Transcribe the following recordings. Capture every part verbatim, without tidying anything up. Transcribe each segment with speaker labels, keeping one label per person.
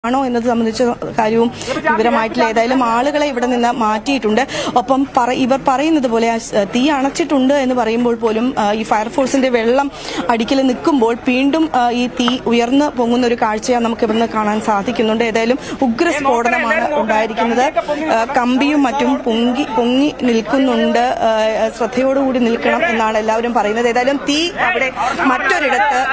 Speaker 1: ആണോ എന്നത് സംബന്ധിച്ച കാര്യവും വിവരമായിട്ടില്ല. ഏതായാലും ആളുകളെ ഇവിടെ നിന്ന് മാറ്റിയിട്ടുണ്ട്. ഒപ്പം ഇവർ പറയുന്നത് പോലെ തീ അണച്ചിട്ടുണ്ട് എന്ന് പറയുമ്പോൾ പോലും ഈ ഫയർഫോഴ്സിന്റെ വെള്ളം അടിക്കൽ നിൽക്കുമ്പോൾ വീണ്ടും ഈ തീ ഉയർന്നു പൊങ്ങുന്ന ഒരു കാഴ്ചയാണ് നമുക്ക് ഇവിടുന്ന് കാണാൻ സാധിക്കുന്നുണ്ട്. ഏതായാലും ഉഗ്രസ്ഫോടനമാണ് ഉണ്ടായിരിക്കുന്നത്. കമ്പിയും മറ്റും പൊങ്ങി പൊങ്ങി നിൽക്കുന്നുണ്ട്. ശ്രദ്ധയോടുകൂടി നിൽക്കണം എന്നാണ് എല്ലാവരും പറയുന്നത്. ഏതായാലും തീ അവിടെ മറ്റൊരിടത്ത്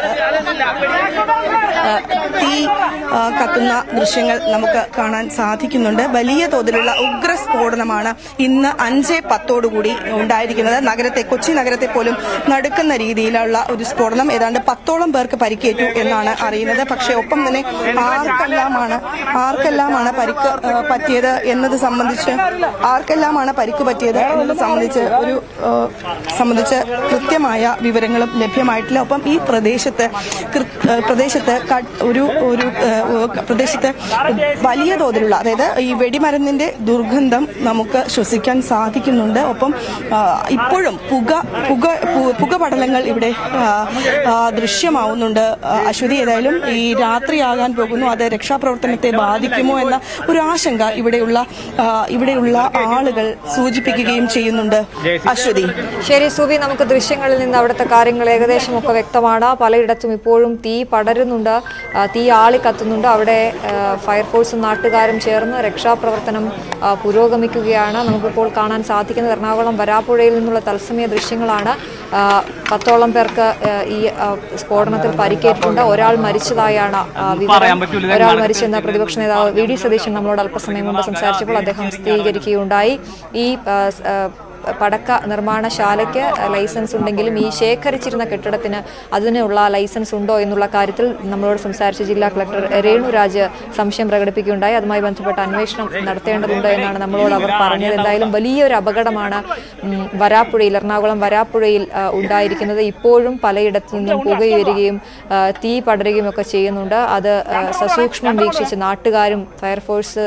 Speaker 1: തീ കത്തുന്ന ദൃശ്യങ്ങൾ നമുക്ക് കാണാൻ സാധിക്കുന്നുണ്ട്. വലിയ തോതിലുള്ള ഉഗ്രസ്ഫോടനമാണ് ഇന്ന് അഞ്ച് പത്തോടുകൂടി ഉണ്ടായിരിക്കുന്നത്. നഗരത്തെ കൊച്ചി നഗരത്തെ പോലും നടുക്കുന്ന രീതിയിലുള്ള ഒരു സ്ഫോടനം. ഏതാണ്ട് പത്തോളം പേർക്ക് പരിക്കേറ്റു എന്നാണ് അറിയുന്നത്. പക്ഷേ ഒപ്പം തന്നെ ആർക്കെല്ലാമാണ് ആർക്കെല്ലാമാണ് പരിക്ക് പറ്റിയത് എന്നത് സംബന്ധിച്ച് ആർക്കെല്ലാമാണ് പരിക്ക് പറ്റിയത് എന്നത് സംബന്ധിച്ച് ഒരു സംബന്ധിച്ച് കൃത്യമായ വിവരങ്ങളും ലഭ്യമായിട്ടില്ല. ഒപ്പം ഈ പ്രദേശത്ത് പ്രദേശത്ത് ഒരു ഒരു പ്രദേശത്ത് വലിയ തോതിലുള്ള അതായത് ഈ വെടിമരുന്നിന്റെ ദുർഗന്ധം നമുക്ക് ശ്വസിക്കാൻ സാധിക്കുന്നുണ്ട്. ഒപ്പം ഇപ്പോഴും പുക പുക പുകപടലങ്ങൾ ഇവിടെ ദൃശ്യമാവുന്നുണ്ട്. അശ്വതി, ഏതായാലും ഈ രാത്രിയാകാൻ പോകുന്നു. അത് രക്ഷാപ്രവർത്തനത്തെ ബാധിക്കുമോ എന്ന ഒരു ആശങ്ക ഇവിടെയുള്ള ഇവിടെയുള്ള ആളുകൾ സൂചിപ്പിക്കുകയും ചെയ്യുന്നുണ്ട്. അശ്വതി,
Speaker 2: ശരി സുവി, നമുക്ക് ദൃശ്യങ്ങളിൽ നിന്ന് അവിടുത്തെ കാര്യങ്ങൾ ഏകദേശം ഒക്കെ വ്യക്തമാണ്. പലയിടത്തും ഇപ്പോഴും തീ പടരുന്നുണ്ട്, തീ ആളി കത്തുന്നുണ്ട്. അവിടെ ഫയർഫോഴ്സും നാട്ടുകാരും ചേർന്ന് രക്ഷാപ്രവർത്തനം പുരോഗമിക്കുകയാണ്. നമുക്കിപ്പോൾ കാണാൻ സാധിക്കുന്നത് എറണാകുളം വരാപ്പുഴയിൽ നിന്നുള്ള തത്സമയ ദൃശ്യങ്ങളാണ്. പത്തോളം പേർക്ക് ഈ സ്ഫോടനത്തിൽ പരിക്കേറ്റിട്ടുണ്ട്. ഒരാൾ മരിച്ചതായാണ് വിവരം. ഒരാൾ മരിച്ചെന്ന പ്രതിപക്ഷ നേതാവ് വി ഡി സതീശൻ നമ്മളോട് അല്പസമയം മുമ്പ് സംസാരിച്ചപ്പോൾ അദ്ദേഹം സ്ഥിരീകരിക്കുകയുണ്ടായി. ഈ പടക്ക നിർമ്മാണശാലയ്ക്ക് ലൈസൻസ് ഉണ്ടെങ്കിലും ഈ ശേഖരിച്ചിരുന്ന കെട്ടിടത്തിന് അതിനുള്ള ലൈസൻസ് ഉണ്ടോ എന്നുള്ള കാര്യത്തിൽ നമ്മളോട് സംസാരിച്ച ജില്ലാ കളക്ടർ രേണുരാജ് സംശയം പ്രകടിപ്പിക്കുകയുണ്ടായി. അതുമായി ബന്ധപ്പെട്ട അന്വേഷണം നടത്തേണ്ടതുണ്ട് എന്നാണ് നമ്മളോട് അവർ പറഞ്ഞത്. എന്തായാലും വലിയൊരു അപകടമാണ് വരാപ്പുഴയിൽ എറണാകുളം വരാപ്പുഴയിൽ ഉണ്ടായിരിക്കുന്നത്. ഇപ്പോഴും പലയിടത്തു നിന്നും പുകയുയരുകയും തീ പടരുകയും ഒക്കെ ചെയ്യുന്നുണ്ട്. അത് സസൂക്ഷ്മം വീക്ഷിച്ച് നാട്ടുകാരും ഫയർഫോഴ്സ്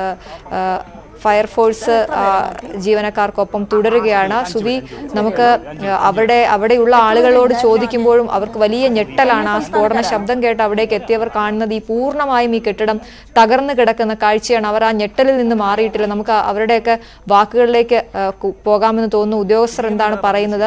Speaker 2: ഫയർഫോഴ്സ് ജീവനക്കാർക്കൊപ്പം തുടരുകയാണ്. സുവി, നമുക്ക് അവിടെ അവിടെയുള്ള ആളുകളോട് ചോദിക്കുമ്പോഴും അവർക്ക് വലിയ ഞെട്ടലാണ്. ആ സ്ഫോടന ശബ്ദം കേട്ട് അവിടേക്ക് എത്തിയവർ കാണുന്നത് ഈ പൂർണ്ണമായും ഈ കെട്ടിടം തകർന്നു കിടക്കുന്ന കാഴ്ചയാണ്. അവർ ആ ഞെട്ടലിൽ നിന്ന് മാറിയിട്ടില്ല. നമുക്ക് അവരുടെയൊക്കെ വാക്കുകളിലേക്ക് പോകാമെന്ന് തോന്നുന്നു. ഉദ്യോഗസ്ഥർ എന്താണ് പറയുന്നത്?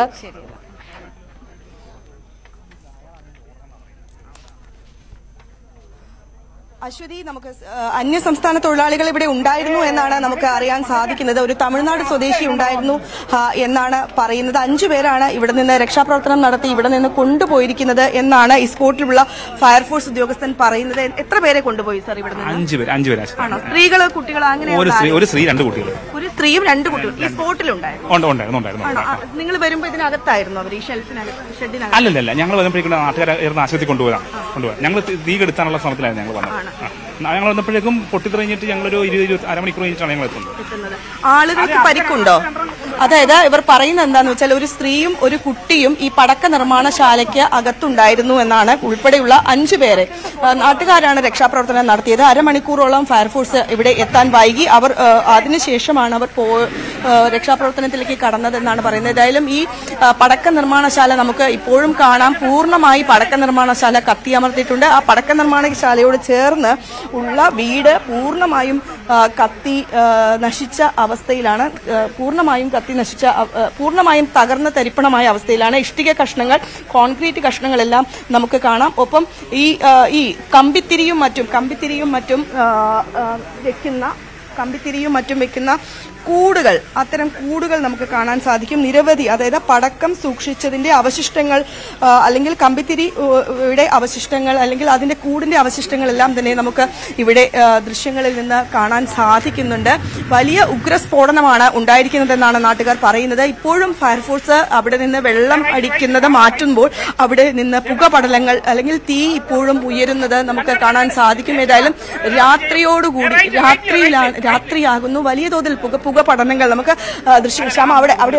Speaker 1: അശ്വതി, നമുക്ക് അന്യസംസ്ഥാന തൊഴിലാളികൾ ഇവിടെ ഉണ്ടായിരുന്നു എന്നാണ് നമുക്ക് അറിയാൻ സാധിക്കുന്നത്. ഒരു തമിഴ്നാട് സ്വദേശി ഉണ്ടായിരുന്നു എന്നാണ് പറയുന്നത്. അഞ്ചു പേരാണ് ഇവിടെ നിന്ന് രക്ഷാപ്രവർത്തനം നടത്തി ഇവിടെ നിന്ന് കൊണ്ടുപോയിരിക്കുന്നത് എന്നാണ് ഈ സ്പോട്ടിലുള്ള ഫയർഫോഴ്സ് ഉദ്യോഗസ്ഥൻ പറയുന്നത്. എത്ര പേരെ കൊണ്ടുപോയി സാർ ഇവിടെ നിന്ന്?
Speaker 3: അഞ്ചു പേര് അഞ്ചു പേര്
Speaker 1: സ്ത്രീകള് കുട്ടികൾ അങ്ങനെ
Speaker 3: ഒരു സ്ത്രീ രണ്ട് കുട്ടികൾ
Speaker 1: ഒരു സ്ത്രീയും രണ്ട് കുട്ടികളും ഈ സ്പോട്ടിലുണ്ടായിരുന്നു. നിങ്ങൾ വരുമ്പോൾ ഇതിനകത്തായിരുന്നു അവർ ഈ ഷെൽഫിനകത്ത് ഷെഡിനകത്ത്?
Speaker 3: അല്ലല്ല, ഞങ്ങൾ വരുമ്പോഴേക്കും നാട്ടുകാരെ ആശുപത്രി കൊണ്ടുപോകാം കൊണ്ടുപോകാം ഞങ്ങൾ തീ കെടുത്താനുള്ള ശ്രമത്തിലായിരുന്നു ഞങ്ങൾ വന്നത്. ഞങ്ങൾ വന്നപ്പോഴേക്കും പൊട്ടിത്തെറിഞ്ഞിട്ട് ഞങ്ങളൊരു ഇരുപത് ഇരുപത്തി അരമണിക്കൂർ കഴിഞ്ഞിട്ടാണ് ഞങ്ങൾ എത്തുന്നത്.
Speaker 1: ആളുകൾക്ക് പരിക്കുണ്ടോ? അതായത് ഇവർ പറയുന്നത് എന്താന്ന് വെച്ചാൽ ഒരു സ്ത്രീയും ഒരു കുട്ടിയും ഈ പടക്ക നിർമ്മാണശാലയ്ക്ക് അകത്തുണ്ടായിരുന്നു എന്നാണ്. ഉൾപ്പെടെയുള്ള അഞ്ചു പേരെ നാട്ടുകാരാണ് രക്ഷാപ്രവർത്തനം നടത്തിയത്. അരമണിക്കൂറോളം ഫയർഫോഴ്സ് ഇവിടെ എത്താൻ വൈകി. അവർ അതിനുശേഷമാണ് അവർ രക്ഷാപ്രവർത്തനത്തിലേക്ക് കടന്നതെന്നാണ് പറയുന്നത്. ഏതായാലും ഈ പടക്ക നിർമ്മാണശാല നമുക്ക് ഇപ്പോഴും കാണാം. പൂർണ്ണമായി പടക്ക നിർമ്മാണശാല കത്തിയമർത്തിയിട്ടുണ്ട്. ആ പടക്ക നിർമ്മാണശാലയോട് ചേർന്ന് ഉള്ള വീട് പൂർണ്ണമായും കത്തി നശിച്ച അവസ്ഥയിലാണ്. പൂർണ്ണമായും കത്തി നശിച്ച പൂർണ്ണമായും തകർന്ന തരിപ്പണമായ അവസ്ഥയിലാണ്. ഇഷ്ടിക കഷ്ണങ്ങൾ, കോൺക്രീറ്റ് കഷ്ണങ്ങളെല്ലാം നമുക്ക് കാണാം. ഒപ്പം ഈ ഈ കമ്പിത്തിരിയും മറ്റും കമ്പിത്തിരിയും മറ്റും വെക്കുന്ന കമ്പിത്തിരിയും മറ്റും വെക്കുന്ന കൂടുകൾ, അത്തരം കൂടുകൾ നമുക്ക് കാണാൻ സാധിക്കും. നിരവധി, അതായത് പടക്കം സൂക്ഷിച്ചതിന്റെ അവശിഷ്ടങ്ങൾ അല്ലെങ്കിൽ കമ്പിത്തിരിയുടെ അവശിഷ്ടങ്ങൾ അല്ലെങ്കിൽ അതിന്റെ കൂടിന്റെ അവശിഷ്ടങ്ങളെല്ലാം തന്നെ നമുക്ക് ഇവിടെ ദൃശ്യങ്ങളിൽ നിന്ന് കാണാൻ സാധിക്കുന്നുണ്ട്. വലിയ ഉഗ്രസ്ഫോടനമാണ് ഉണ്ടായിരിക്കുന്നതെന്നാണ് നാട്ടുകാർ പറയുന്നത്. ഇപ്പോഴും ഫയർഫോഴ്സ് അവിടെ നിന്ന് വെള്ളം അടിക്കുന്നത് മാറ്റുമ്പോൾ അവിടെ നിന്ന് പുകപടലങ്ങൾ അല്ലെങ്കിൽ തീ ഇപ്പോഴും ഉയരുന്നത് നമുക്ക് കാണാൻ സാധിക്കും. ഏതായാലും രാത്രിയോടുകൂടി രാത്രിയിലാണ് രാത്രിയാകുന്നു. വലിയ തോതിൽ പുക പുക പഠനങ്ങൾ നമുക്ക് ദൃശ്യം ശ്യാമ അവിടെ അവിടെ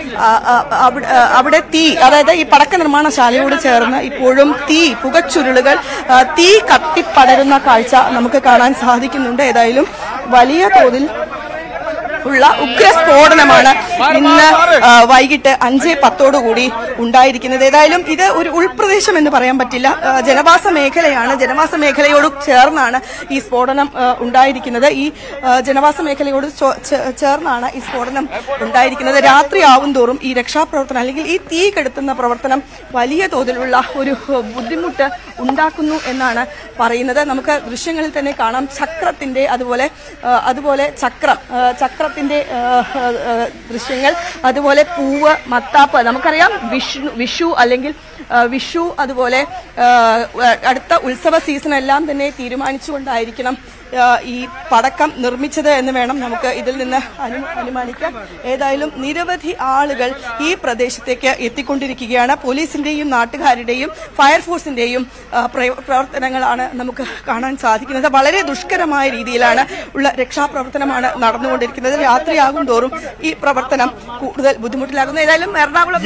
Speaker 1: അവിടെ തീ, അതായത് ഈ പടക്ക നിർമ്മാണശാലയോട് ചേർന്ന് ഇപ്പോഴും തീ പുകച്ചുരുളുകൾ തീ കത്തിപ്പടരുന്ന കാഴ്ച നമുക്ക് കാണാൻ സാധിക്കുന്നുണ്ട്. ഏതായാലും വലിയ തോതിൽ ഉള്ള ഉഗ്രസ്ഫോടനമാണ് ഇന്ന് വൈകിട്ട് അഞ്ച് പത്തോടുകൂടി ഉണ്ടായിരിക്കുന്നത്. ഏതായാലും ഇത് ഒരു ഉൾപ്രദേശം എന്ന് പറയാൻ പറ്റില്ല, ജനവാസ മേഖലയാണ്. ജനവാസ മേഖലയോട് ചേർന്നാണ് ഈ സ്ഫോടനം ഉണ്ടായിരിക്കുന്നത്. ഈ ജനവാസ മേഖലയോട് ചേർന്നാണ് ഈ സ്ഫോടനം ഉണ്ടായിരിക്കുന്നത്. രാത്രിയാവും തോറും ഈ രക്ഷാപ്രവർത്തനം അല്ലെങ്കിൽ ഈ തീ കെടുത്തുന്ന പ്രവർത്തനം വലിയ തോതിലുള്ള ഒരു ബുദ്ധിമുട്ട് ഉണ്ടാക്കുന്നു എന്നാണ് പറയുന്നത്. നമുക്ക് ദൃശ്യങ്ങളിൽ തന്നെ കാണാം ചക്രത്തിന്റെ അതുപോലെ അതുപോലെ ചക്രം ചക്രത്തിന്റെ ദൃശ്യങ്ങൾ, അതുപോലെ പൂവ്, മത്താപ്പ്. നമുക്കറിയാം വിഷു വിഷു അല്ലെങ്കിൽ വിഷു അതുപോലെ അടുത്ത ഉത്സവ സീസൺ എല്ലാം തന്നെ തീരുമാനിച്ചുകൊണ്ടായിരിക്കണം ഈ പടക്കം നിർമ്മിച്ചത് എന്ന് വേണം നമുക്ക് ഇതിൽ നിന്ന് അനുമാനിക്കാം. ഏതായാലും നിരവധി ആളുകൾ ഈ പ്രദേശത്തേക്ക് എത്തിക്കൊണ്ടിരിക്കുകയാണ്. പോലീസിന്റെയും നാട്ടുകാരുടെയും ഫയർഫോഴ്സിന്റെയും പ്രവർത്തനങ്ങളാണ് നമുക്ക് കാണാൻ സാധിക്കുന്നത്. വളരെ ദുഷ്കരമായ രീതിയിലാണ് ഉള്ള രക്ഷാപ്രവർത്തനമാണ് നടന്നുകൊണ്ടിരിക്കുന്നത്. രാത്രിയാകും തോറും ഈ പ്രവർത്തനം കൂടുതൽ ബുദ്ധിമുട്ടിലാകുന്നു. ഏതായാലും എറണാകുളം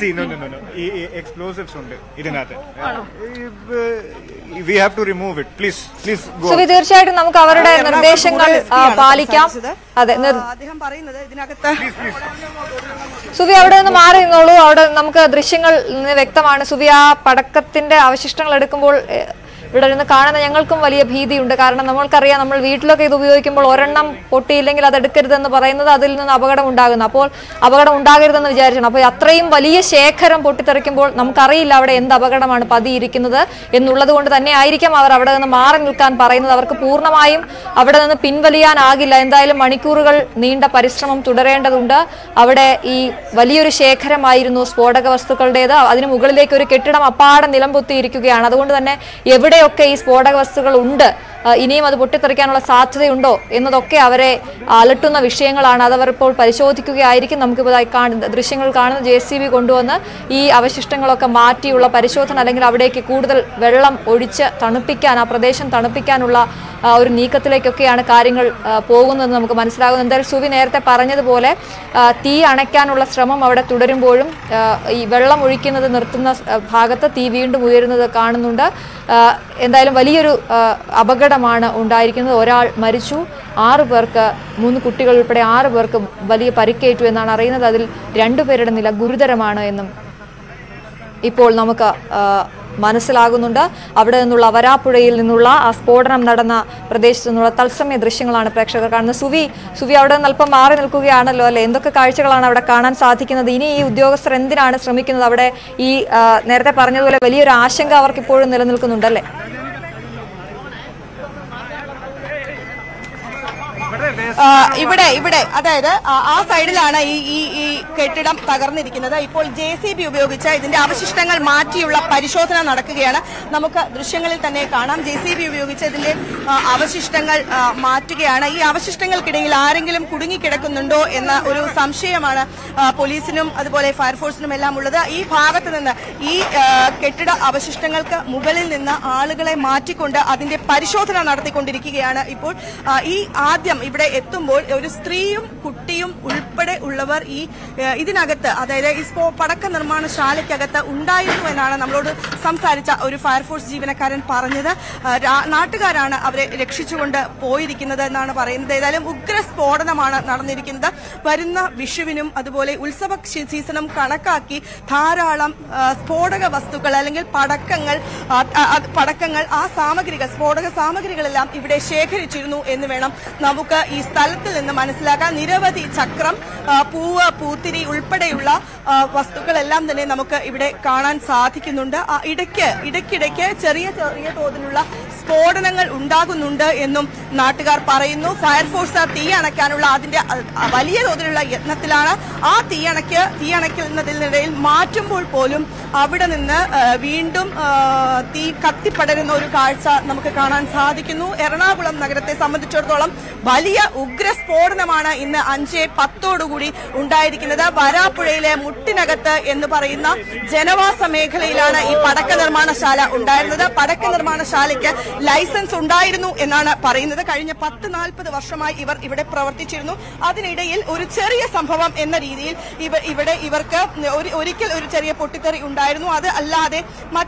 Speaker 2: തീർച്ചയായിട്ടും നമുക്ക് അവരുടെ നിർദ്ദേശങ്ങൾ പാലിക്കാം. അതെ,
Speaker 1: അദ്ദേഹം പറയുന്നത് ഇതിനകത്ത്
Speaker 2: സുവി അവിടെ നിന്ന് മാറി നിന്നോളൂ. അവിടെ നമുക്ക് ദൃശ്യങ്ങൾ വ്യക്തമാണ്. സുവി, ആ പടക്കത്തിന്റെ അവശിഷ്ടങ്ങൾ എടുക്കുമ്പോൾ ഇവിടെ നിന്ന് കാണുന്ന ഞങ്ങൾക്കും വലിയ ഭീതിയുണ്ട്. കാരണം നമ്മൾക്കറിയാം, നമ്മൾ വീട്ടിലൊക്കെ ഇത് ഉപയോഗിക്കുമ്പോൾ ഒരെണ്ണം പൊട്ടിയില്ലെങ്കിൽ അത് എടുക്കരുതെന്ന് പറയുന്നത് അതിൽ നിന്ന് അപകടം ഉണ്ടാകുന്നു. അപ്പോൾ അപകടം ഉണ്ടാകരുതെന്ന് വിചാരിക്കണം. അപ്പോൾ അത്രയും വലിയ ശേഖരം പൊട്ടിത്തെറിക്കുമ്പോൾ നമുക്കറിയില്ല അവിടെ എന്ത് അപകടമാണ് പതിയിരിക്കുന്നത് എന്നുള്ളത് കൊണ്ട് തന്നെ ആയിരിക്കാം അവർ അവിടെ നിന്ന് മാറി നിൽക്കാൻ പറയുന്നത്. അവർക്ക് പൂർണ്ണമായും അവിടെ നിന്ന് പിൻവലിയാനാകില്ല. എന്തായാലും മണിക്കൂറുകൾ നീണ്ട പരിശ്രമം തുടരേണ്ടതുണ്ട്. അവിടെ ഈ വലിയൊരു ശേഖരമായിരുന്നു സ്ഫോടക വസ്തുക്കളുടേത്. അതിന് മുകളിലേക്ക് ഒരു കെട്ടിടം അപ്പാടെ നിലംപൊത്തിയിരിക്കുകയാണ്. അതുകൊണ്ട് തന്നെ എവിടെ ഒക്കെ ഈ സ്ഫോടക വസ്തുക്കൾ ഉണ്ട്, ഇനിയും അത് പൊട്ടിത്തെറിക്കാനുള്ള സാധ്യതയുണ്ടോ എന്നതൊക്കെ അവരെ അലട്ടുന്ന വിഷയങ്ങളാണ്. അതവർ ഇപ്പോൾ പരിശോധിക്കുകയായിരിക്കും. നമുക്കിപ്പോൾ ദൃശ്യങ്ങൾ കാണുന്ന ജെ സി ബി കൊണ്ടുവന്ന് ഈ അവശിഷ്ടങ്ങളൊക്കെ മാറ്റിയുള്ള പരിശോധന, അല്ലെങ്കിൽ അവിടേക്ക് കൂടുതൽ വെള്ളം ഒഴിച്ച് തണുപ്പിക്കാൻ, ആ പ്രദേശം തണുപ്പിക്കാനുള്ള ഒരു നീക്കത്തിലേക്കൊക്കെയാണ് കാര്യങ്ങൾ പോകുന്നത് നമുക്ക് മനസ്സിലാകുന്നത്. എന്തായാലും സുവി നേരത്തെ പറഞ്ഞതുപോലെ തീ അണയ്ക്കാനുള്ള ശ്രമം അവിടെ തുടരുമ്പോഴും ഈ വെള്ളം ഒഴിക്കുന്നത് നിർത്തുന്ന ഭാഗത്ത് തീ വീണ്ടും ഉയരുന്നത് കാണുന്നുണ്ട്. എന്തായാലും വലിയൊരു അപകടമാണ് ഉണ്ടായിരിക്കുന്നത്. ഒരാൾ മരിച്ചു, ആറു പേർക്ക്, മൂന്ന് കുട്ടികൾ ഉൾപ്പെടെ ആറു പേർക്ക് വലിയ പരിക്കേറ്റു എന്നാണ് അറിയുന്നത്. അതിൽ രണ്ടുപേരുടെ നില ഗുരുതരമാണ് എന്നും ഇപ്പോൾ നമുക്ക് മനസ്സിലാകുന്നുണ്ട്. അവിടെ നിന്നുള്ള വരാപ്പുഴയിൽ നിന്നുള്ള ആ സ്ഫോടനം നടന്ന പ്രദേശത്ത് നിന്നുള്ള തത്സമയ ദൃശ്യങ്ങളാണ് പ്രേക്ഷകർ കാണുന്നത്. സുവി സുവി അവിടെ നിന്ന് അല്പം മാറി നിൽക്കുകയാണല്ലോ അല്ലെ? എന്തൊക്കെ കാഴ്ചകളാണ് അവിടെ കാണാൻ സാധിക്കുന്നത്? ഇനി ഈ ഉദ്യോഗസ്ഥർ എന്തിനാണ് ശ്രമിക്കുന്നത്? അവിടെ ഈ നേരത്തെ പറഞ്ഞതുപോലെ വലിയൊരു ആശങ്ക അവർക്ക് ഇപ്പോഴും നിലനിൽക്കുന്നുണ്ടല്ലേ?
Speaker 1: ഇവിടെ ഇവിടെ അതായത് ആ സൈഡിലാണ് ഈ ഈ ഈ കെട്ടിടം തകർന്നിരിക്കുന്നത്. ഇപ്പോൾ ജെ സി ബി ഉപയോഗിച്ച് ഇതിന്റെ അവശിഷ്ടങ്ങൾ മാറ്റിയുള്ള പരിശോധന നടക്കുകയാണ്. നമുക്ക് ദൃശ്യങ്ങളിൽ തന്നെ കാണാം. ജെ സി ബി ഉപയോഗിച്ച് ഇതിന്റെ അവശിഷ്ടങ്ങൾ മാറ്റുകയാണ്. ഈ അവശിഷ്ടങ്ങൾക്കിടയിൽ ആരെങ്കിലും കുടുങ്ങിക്കിടക്കുന്നുണ്ടോ എന്ന ഒരു സംശയമാണ് പോലീസിനും അതുപോലെ ഫയർഫോഴ്സിനും എല്ലാം ഉള്ളത്. ഈ ഭാഗത്ത് നിന്ന് ഈ കെട്ടിട അവശിഷ്ടങ്ങൾക്ക് മുകളിൽ നിന്ന് ആളുകളെ മാറ്റിക്കൊണ്ട് അതിന്റെ പരിശോധന നടത്തിക്കൊണ്ടിരിക്കുകയാണ്. ഇപ്പോൾ ഈ ആദ്യം ഇവിടെ എത്തുമ്പോൾ ഒരു സ്ത്രീയും കുട്ടിയും ഉൾപ്പെടെ ഉള്ളവർ ഈ ഇതിനകത്ത്, അതായത് ഈ പടക്ക നിർമ്മാണശാലയ്ക്കകത്ത് ഉണ്ടായിരുന്നു എന്നാണ് നമ്മളോട് സംസാരിച്ച ഒരു ഫയർഫോഴ്സ് ജീവനക്കാരൻ പറഞ്ഞത്. നാട്ടുകാരാണ് അവരെ രക്ഷിച്ചുകൊണ്ട് പോയിരിക്കുന്നത് എന്നാണ് പറയുന്നത്. ഏതായാലും ഉഗ്ര സ്ഫോടനമാണ് നടന്നിരിക്കുന്നത്. വരുന്ന വിഷുവിനും അതുപോലെ ഉത്സവ സീസണും കണക്കാക്കി ധാരാളം സ്ഫോടക വസ്തുക്കൾ അല്ലെങ്കിൽ പടക്കങ്ങൾ പടക്കങ്ങൾ ആ സാമഗ്രികൾ സ്ഫോടക സാമഗ്രികളെല്ലാം ഇവിടെ ശേഖരിച്ചിരുന്നു എന്ന് വേണം നമുക്ക് ഈ സ്ഥലത്തിൽ നിന്ന് മനസ്സിലാക്കാൻ. നിരവധി ചക്രം, പൂവ്, പൂത്തിരി ഉൾപ്പെടെയുള്ള വസ്തുക്കളെല്ലാം തന്നെ നമുക്ക് ഇവിടെ കാണാൻ സാധിക്കുന്നുണ്ട്. ഇടയ്ക്ക് ഇടയ്ക്കിടയ്ക്ക് ചെറിയ ചെറിയ തോതിലുള്ള സ്ഫോടനങ്ങൾ ഉണ്ടാകുന്നുണ്ട് എന്നും നാട്ടുകാർ പറയുന്നു. ഫയർഫോഴ്സ് തീ അണയ്ക്കാനുള്ള അതിന്റെ വലിയ തോതിലുള്ള യത്നത്തിലാണ്. ആ തീയണയ്ക്ക് തീയണയ്ക്കുന്നതിനിടയിൽ മാറ്റുമ്പോൾ പോലും അവിടെ നിന്ന് വീണ്ടും തീ കത്തിപ്പടരുന്ന ഒരു കാഴ്ച നമുക്ക് കാണാൻ സാധിക്കുന്നു. എറണാകുളം നഗരത്തെ സംബന്ധിച്ചിടത്തോളം വലിയ ഉഗ്ര സ്ഫോടനമാണ് ഇന്ന് അഞ്ച് പത്തോടുകൂടി ഉണ്ടായിരിക്കുന്നത്. വരാപ്പുഴയിലെ മുട്ടിനകത്ത് എന്ന് പറയുന്ന ജനവാസ മേഖലയിലാണ് ഈ പടക്ക നിർമ്മാണശാല ഉണ്ടായിരുന്നത്. പടക്ക നിർമ്മാണശാലയ്ക്ക് ലൈസൻസ് ഉണ്ടായിരുന്നു എന്നാണ് പറയുന്നത്. കഴിഞ്ഞ പത്ത് നാൽപ്പത് വർഷമായി ഇവർ ഇവിടെ പ്രവർത്തിച്ചിരുന്നു. അതിനിടയിൽ ഒരു ചെറിയ സംഭവം എന്ന രീതിയിൽ ഇവ ഇവിടെ ഇവർക്ക് ഒരിക്കൽ ഒരു ചെറിയ പൊട്ടിത്തെറി ഉണ്ടായിരുന്നു. അത് അല്ലാതെ മറ്റ്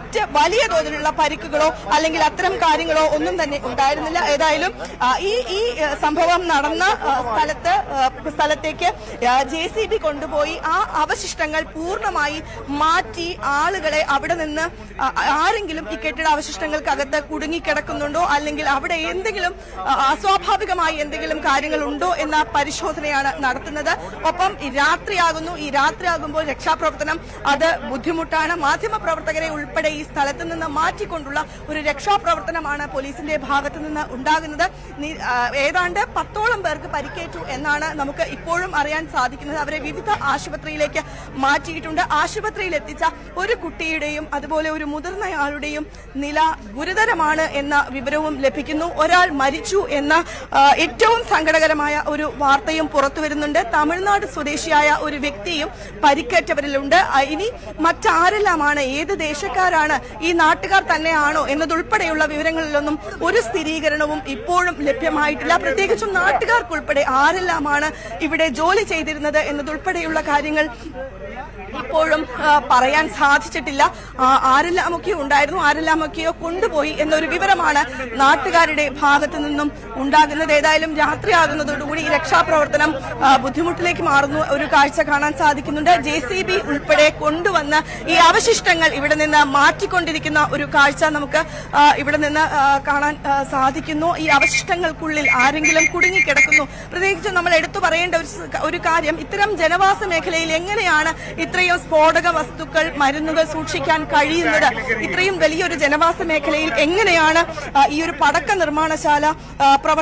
Speaker 1: മറ്റ് വലിയ തോതിലുള്ള പരിക്കുകളോ അല്ലെങ്കിൽ അത്തരം കാര്യങ്ങളോ ഒന്നും തന്നെ ഉണ്ടായിരുന്നില്ല. ഏതായാലും ഈ ഈ സംഭവം നടന്ന സ്ഥലത്ത് സ്ഥലത്തേക്ക് ജെ സി ബി കൊണ്ടുപോയി ആ അവശിഷ്ടങ്ങൾ പൂർണ്ണമായി മാറ്റി ആളുകളെ അവിടെ നിന്ന് ആരെങ്കിലും ഈ കെട്ടിട അവശിഷ്ടങ്ങൾക്കകത്ത് കുടുങ്ങിക്കിടക്കുന്നുണ്ടോ അല്ലെങ്കിൽ അവിടെ എന്തെങ്കിലും അസ്വാഭാവികമായി എന്തെങ്കിലും കാര്യങ്ങൾ ഉണ്ടോ എന്ന പരിശോധനയാണ് നടത്തുന്നത്. ഒപ്പം രാത്രിയാകുന്നു. ഈ രാത്രിയാകുമ്പോൾ രക്ഷാപ്രവർത്തനം അത് ബുദ്ധിമുട്ടാണ്. മാധ്യമപ്രവർത്തകരെ ഉൾപ്പെടെ ഈ സ്ഥലത്ത് നിന്ന് മാറ്റിക്കൊണ്ടുള്ള ഒരു രക്ഷാപ്രവർത്തനമാണ് പോലീസിന്റെ ഭാഗത്തു നിന്ന് ഉണ്ടാകുന്നത്. ഏതാണ്ട് പത്തോളം പേർക്ക് പരിക്കേറ്റു എന്നാണ് നമുക്ക് ഇപ്പോഴും അറിയാൻ സാധിക്കുന്നത്. അവരെ വിവിധ ആശുപത്രിയിലേക്ക് മാറ്റിയിട്ടുണ്ട്. ആശുപത്രിയിൽ എത്തിച്ച ഒരു കുട്ടിയുടെയും അതുപോലെ ഒരു മുതിർന്നയാളുടെയും നില ഗുരുതരമാണ് എന്ന വിവരവും ലഭിക്കുന്നു. ഒരാൾ മരിച്ചു എന്ന ഏറ്റവും സങ്കടകരമായ ഒരു വാർത്തയും പുറത്തുവരുന്നുണ്ട്. തമിഴ്നാട് സ്വദേശിയായ ഒരു വ്യക്തിയും പരിക്കേറ്റവരിലുണ്ട്. ഇനി മറ്റാരെല്ലാമാണ്, ഏത് ദേശക്കാരാണ്, ഈ നാട്ടുകാർ തന്നെയാണോ എന്നതുൾപ്പെടെയുള്ള വിവരങ്ങളിലൊന്നും ഒരു സ്ഥിരീകരണവും ഇപ്പോഴും ലഭ്യമായിട്ടില്ല. പ്രത്യേകിച്ചും നാട്ടുകാർക്കുൾപ്പെടെ ആരെല്ലാമാണ് ഇവിടെ ജോലി ചെയ്തിരുന്നത് എന്നതുൾപ്പെടെയുള്ള കാര്യങ്ങൾ ഇപ്പോഴും പറയാൻ സാധിച്ചിട്ടില്ല. ആരെല്ലാമൊക്കെയോ ഉണ്ടായിരുന്നു, ആരെല്ലാമൊക്കെയോ കൊണ്ടുപോയി എന്നൊരു വിവരമാണ് നാട്ടുകാരുടെ ഭാഗത്തു നിന്നും ഉണ്ടാകുന്നത്. ഏതായാലും രാത്രിയാകുന്നതോടുകൂടി ഈ രക്ഷാപ്രവർത്തനം ബുദ്ധിമുട്ടിലേക്ക് മാറുന്നു ഒരു കാഴ്ച കാണാൻ സാധിക്കുന്നുണ്ട്. ജെ സി ബി ഉൾപ്പെടെ കൊണ്ടുവന്ന് ഈ അവശിഷ്ടങ്ങൾ ഇവിടെ നിന്ന് മാറ്റിക്കൊണ്ടിരിക്കുന്ന ഒരു കാഴ്ച നമുക്ക് ഇവിടെ നിന്ന് കാണാൻ സാധിക്കുന്നു. ഈ അവശിഷ്ടങ്ങൾക്കുള്ളിൽ ആരെങ്കിലും കുടുങ്ങിക്കിടക്കുന്നു. പ്രത്യേകിച്ച് നമ്മൾ എടുത്തു പറയേണ്ട ഒരു കാര്യം, ഇത്തരം ജനവാസ മേഖലയിൽ എങ്ങനെയാണ് ഇത്രയും സ്ഫോടക വസ്തുക്കൾ, മരുന്നുകൾ സൂക്ഷിക്കാൻ കഴിയുന്നത്? ഇത്രയും വലിയൊരു ജനവാസ മേഖലയിൽ എങ്ങനെയാണ് ഈ ഒരു പടക്ക നിർമ്മാണശാല പ്രവർത്തിക്കുന്നത്?